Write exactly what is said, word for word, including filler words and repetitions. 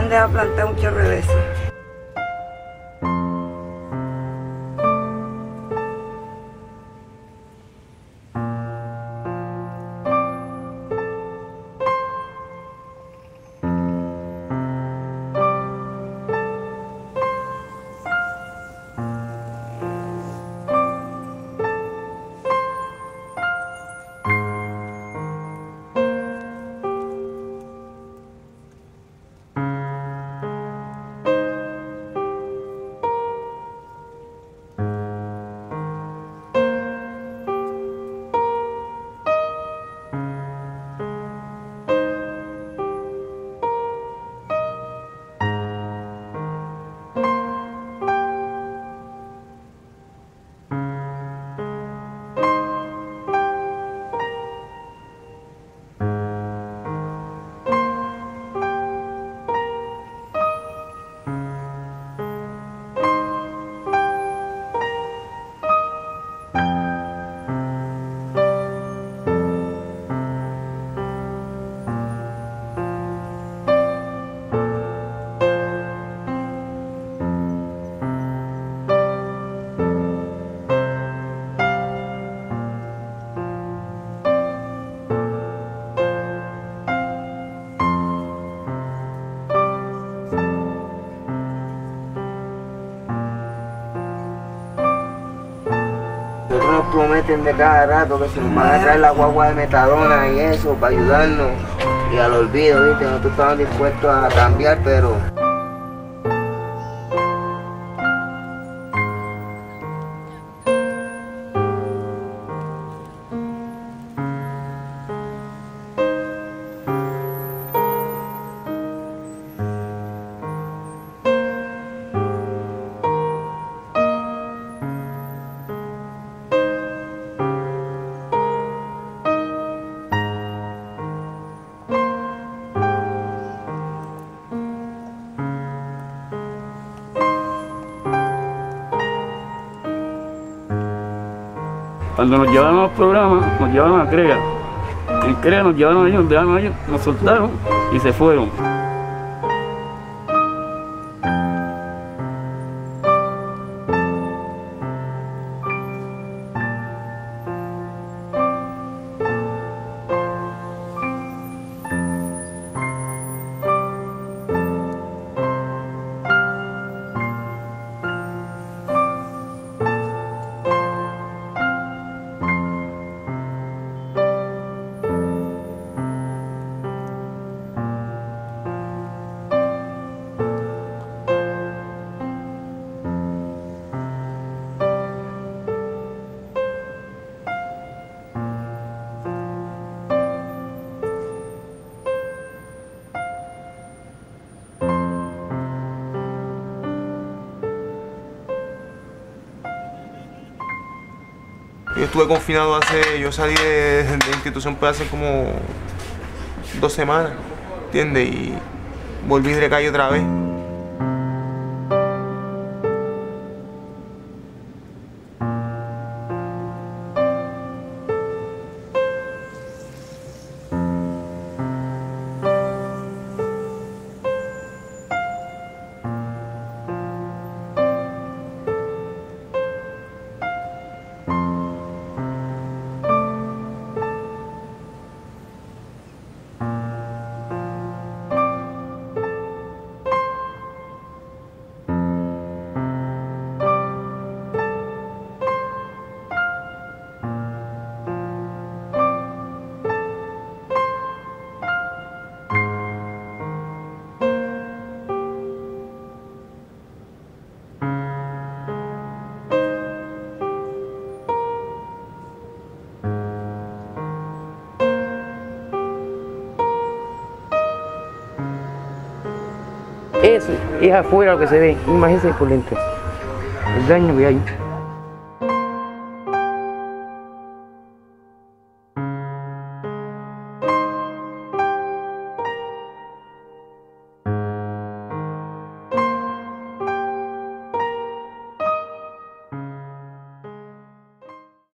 han dejado plantar un chorro de veces. Nosotros nos prometen de cada rato que se nos van a traer la guagua de metadona y eso para ayudarnos y al olvido, ¿viste? Nosotros estamos dispuestos a cambiar, pero cuando nos llevaron a los programas, nos llevaron a CREA. En CREA nos llevaron a ellos, nos dejaron a ellos, nos soltaron y se fueron. Yo estuve confinado hace, yo salí de, de la institución pues hace como dos semanas, ¿entiendes? Y volví de calle otra vez. eso es afuera lo que se ve, imagínense por dentro, el daño que hay.